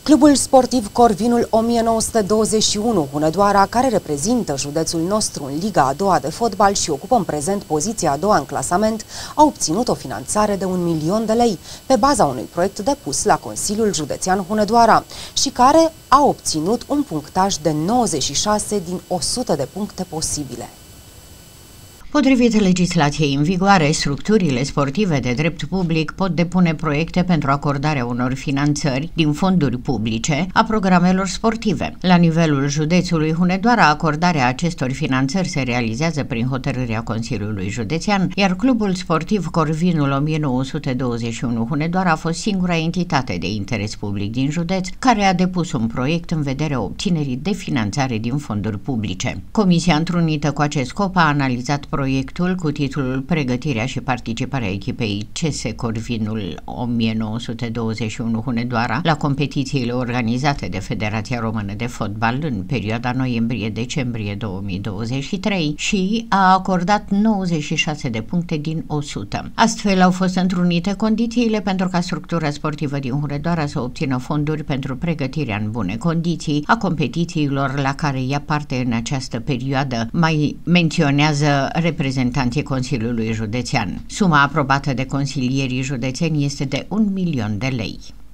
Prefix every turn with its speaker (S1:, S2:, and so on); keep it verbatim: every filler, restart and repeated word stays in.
S1: Clubul sportiv Corvinul o mie nouă sute douăzeci și unu Hunedoara, care reprezintă județul nostru în Liga a doua de fotbal și ocupă în prezent poziția a doua în clasament, a obținut o finanțare de un milion de lei pe baza unui proiect depus la Consiliul Județean Hunedoara și care a obținut un punctaj de nouăzeci și șase din o sută de puncte posibile.
S2: Potrivit legislației în vigoare, structurile sportive de drept public pot depune proiecte pentru acordarea unor finanțări din fonduri publice a programelor sportive. La nivelul județului Hunedoara, acordarea acestor finanțări se realizează prin hotărârea Consiliului Județean, iar Clubul Sportiv Corvinul o mie nouă sute douăzeci și unu Hunedoara a fost singura entitate de interes public din județ care a depus un proiect în vederea obținerii de finanțare din fonduri publice. Comisia întrunită cu acest scop a analizat proiectul proiectul cu titlul Pregătirea și participarea echipei C S Corvinul o mie nouă sute douăzeci și unu Hunedoara la competițiile organizate de Federația Română de Fotbal în perioada noiembrie-decembrie două mii douăzeci și trei și a acordat nouăzeci și șase de puncte din o sută. Astfel au fost întrunite condițiile pentru ca structura sportivă din Hunedoara să obțină fonduri pentru pregătirea în bune condiții a competițiilor la care ia parte în această perioadă, mai menționează reprezentanții Consiliului Județean. Suma aprobată de consilierii județeni este de un milion de lei.